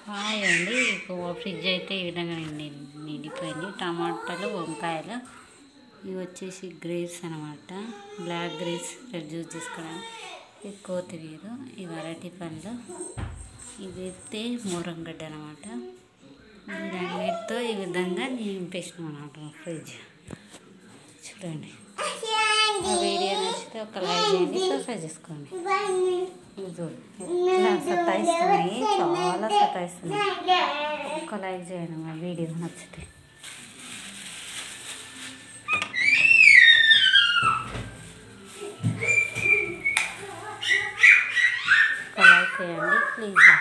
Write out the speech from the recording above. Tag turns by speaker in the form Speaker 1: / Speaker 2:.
Speaker 1: Hi అండి. Fridge అయితే ఈ విధంగా నిండిపోయింది. టమాటాలు, వంకాయలు, ఇవి వచ్చేసి గ్రేప్స్ అనమాట. బ్లాక్ గ్రేప్స్ జ్యూస్ తీసుకోవడానికి. ఇది కొత్తిమీర, ఇవి అరటి పండ్లు, ఇది అయితే మూరంగడ్డ అనమాట. వీటన్నిటితో ఈ విధంగా నింపేసినాం అనమాట ఫ్రిడ్జ్. చూడండి, ఆ వీడియో నచ్చితే ఒక లైక్ చేయండి, సబ్స్క్రైబ్ చేసుకోండి. ఎట్లా సతాయిస్తున్నాయి, చాలా సతాయిస్తున్నాయి. ఒక్క లైక్ చేయండి మా వీడియో నచ్చితే. ఒక లైక్ చేయండి ప్లీజ్.